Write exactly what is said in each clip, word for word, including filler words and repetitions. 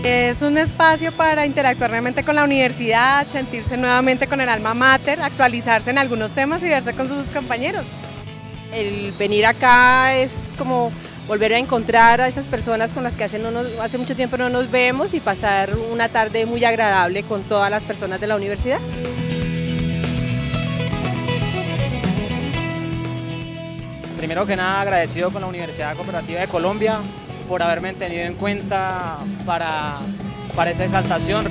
Es un espacio para interactuar realmente con la universidad, sentirse nuevamente con el alma mater, actualizarse en algunos temas y verse con sus compañeros. El venir acá es como volver a encontrar a esas personas con las que hace, no nos, hace mucho tiempo no nos vemos y pasar una tarde muy agradable con todas las personas de la universidad. Primero que nada, agradecido con la Universidad Cooperativa de Colombia por haberme tenido en cuenta para, para esa exaltación.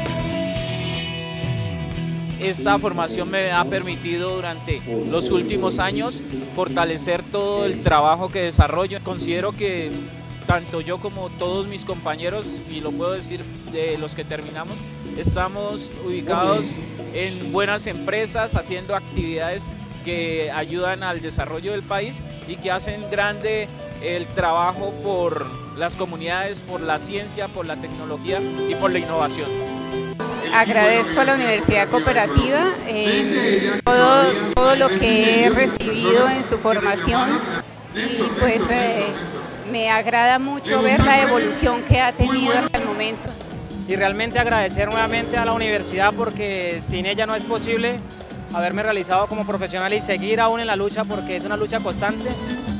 Esta formación me ha permitido durante los últimos años fortalecer todo el trabajo que desarrollo. Considero que tanto yo como todos mis compañeros, y lo puedo decir de los que terminamos, estamos ubicados en buenas empresas, haciendo actividades que ayudan al desarrollo del país y que hacen grande el trabajo por las comunidades, por la ciencia, por la tecnología y por la innovación. Agradezco a la Universidad Cooperativa eh, todo, todo lo que he recibido en su formación y pues eh, me agrada mucho ver la evolución que ha tenido hasta el momento. Y realmente agradecer nuevamente a la universidad porque sin ella no es posible haberme realizado como profesional y seguir aún en la lucha porque es una lucha constante.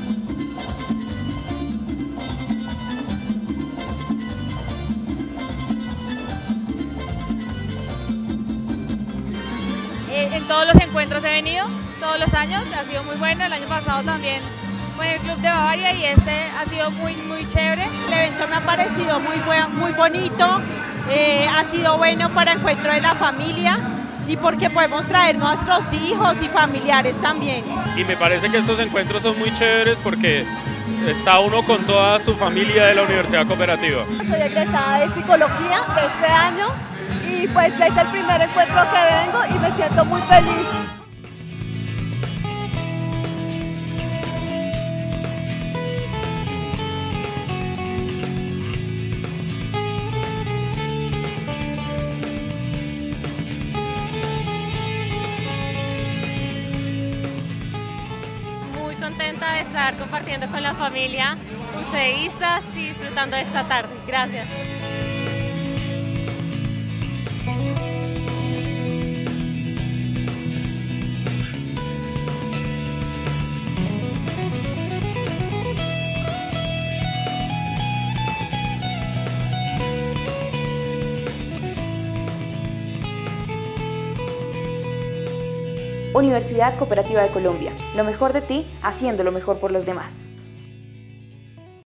En todos los encuentros he venido, todos los años, ha sido muy bueno, el año pasado también con el Club de Bavaria y este ha sido muy muy chévere. El evento me ha parecido muy, buen, muy bonito, eh, ha sido bueno para encuentro de la familia y porque podemos traer nuestros hijos y familiares también. Y me parece que estos encuentros son muy chéveres porque está uno con toda su familia de la Universidad Cooperativa. Soy egresada de Psicología de este año. Y pues este es el primer encuentro que vengo y me siento muy feliz. Muy contenta de estar compartiendo con la familia museístas y disfrutando de esta tarde. Gracias. Universidad Cooperativa de Colombia, lo mejor de ti haciendo lo mejor por los demás.